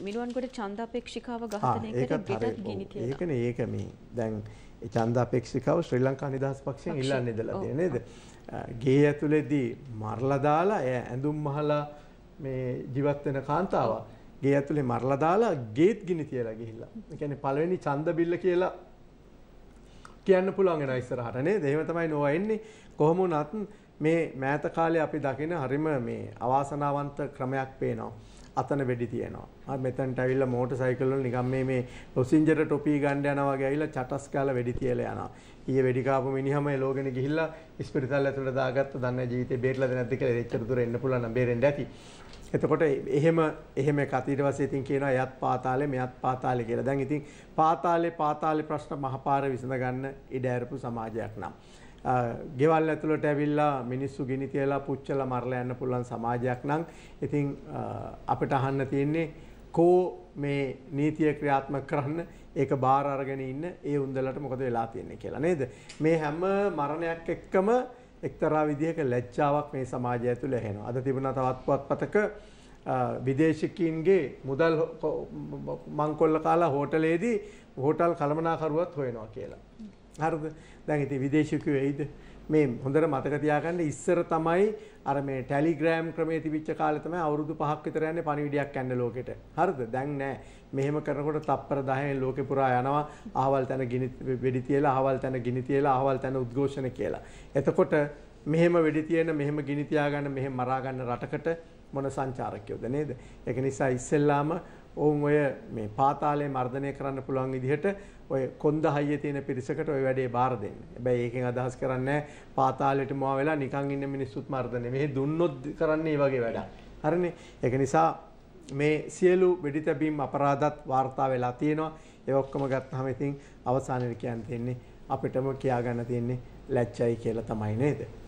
මිනුවන්ගොඩ ඡන්දාපේක්ෂිකාව ඝාතනය කරේ පිටත් ගිනි තියලා. ඒකනේ ඒක මේ දැන් ඒ ඡන්දාපේක්ෂිකාව ශ්‍රී ලංකා නිදහස් පක්ෂයෙන් ඉල්ලන්නේ ඉඳලා තියෙන නේද? ගේ ඇතුලේදී මරලා දාලා ඇඳුම් මහලා මේ ජීවත් වෙන කාන්තාව ගේ ඇතුලේ මරලා දාලා ගේත් ගිනි තියලා ගිහිල්ලා. ඒ කියන්නේ පළවෙනි ඡන්ද බිල්ල කියලා කියන්න පුළුවන් වෙනවා ඉස්සරහට නේද? එහෙම තමයි නොවා එන්නේ. කොහොම වුණත් මේ මෑත කාලේ අපි දකින හරිම මේ අවාසනාවන්ත ක්‍රමයක් පේනවා. අතන වෙඩි තියෙනවා. ආ මෙතනට ඇවිල්ලා මෝටර් සයිකල් වල නිකන් මේ ලොසින්ජර ටොපි ගන්න යනවා වගේ ඇවිල්ලා චටස් කාලා වෙඩි තියලා යනවා. ඊයේ වෙඩි කාපු මිනිහම එලෝගෙන ගිහිල්ලා ඉස්පිරිතාල ඇතුළට දාගත්ත දන්නේ ජීවිතේ බේරලාද නැද්ද කියලා එච්චර දුර එන්න පුළුවන් නම් බේරෙන්න ඇති. එතකොට එහෙම එකක් ඊට පස්සේ ඉතින් කියනවා එයත් පාතාලේ මෙයත් පාතාලේ කියලා. දැන් ඉතින් පාතාලේ ප්‍රශ්න මහපාර විසඳ ගන්න ඉඩ ඇරපු සමාජයක් නම් ගෙවල් ඇතුළට ඇවිල්ලා මිනිස්සු ගිනි තියලා පුච්චලා මරලා යන්න පුළුවන් සමාජයක් නම් ඉතින් අපිට අහන්න තියෙන්නේ කෝ මේ නීතිය ක්‍රියාත්මක කරන්න ඒක බාර අරගෙන ඉන්න ඒ උන්දලට මොකද වෙලා තියෙන්නේ කියලා නේද? මේ හැම මරණයක් එක්කම එක්තරා විදිහක ලැජ්ජාවක් මේ සමාජය ඇතුළේ එනවා. අද තිබුණා තවත් පුවත්පතක විදේශිකයින්ගේ මුදල් මංකොල්ල කාලා හෝටලේදී හෝටල් කළමනාකරුවත් හොයනවා කියලා. හරිද? දැන් ඉතින් විදේශිකයෝ එයිද? මේ හොඳට මතක තියාගන්න ඉස්සර තමයි අර මේ ටෙලිග්‍රෑම් ක්‍රමයේ තිබිච්ච කාලේ තමයි අවුරුදු 5ක් විතර යන්නේ පණිවිඩයක් යන්න ලෝකෙට. හරිද? දැන් නෑ. මෙහෙම කරනකොට තප්පර 10න් ලෝකේ පුරා යනවා. අහවල් තැන ගිනි වෙඩි තියලා, අහවල් තැන ගිනි තියලා, අහවල් තැන උද්ඝෝෂණ කියලා. එතකොට මෙහෙම වෙඩි තියෙන, මෙහෙම ගිනි තියාගන්න, මෙහෙම මරා ගන්න රටකට මොන සංචාරකයෝද නේද? ඒක නිසා ඉස්සෙල්ලාම ඔවුන් ඔය මේ පාතාලේ මර්ධනය කරන්න පුළුවන් විදිහට ඔය කොන්ද හයියේ තියෙන පිරිසකට ඔය වැඩේ බාර දෙන්න. හැබැයි ඒකෙන් අදහස් කරන්නේ පාතාලෙට මොවා වෙලා නිකන් ඉන්න මිනිස්සුත් මර්ධනය. මෙහෙ දුන්නොත් කරන්නේ මේ වගේ වැඩක්. හරිනේ? ඒක නිසා මේ සියලු වෙඩි තැබීම් අපරාධත් වාර්තා වෙලා තියෙනවා. ඒ ඔක්කොම ගත්තාම ඉතින් අවසානයේ කියන්න තියෙන්නේ අපිටම කියා ගන්න තියෙන්නේ ලැජ්ජයි කියලා තමයි නේද?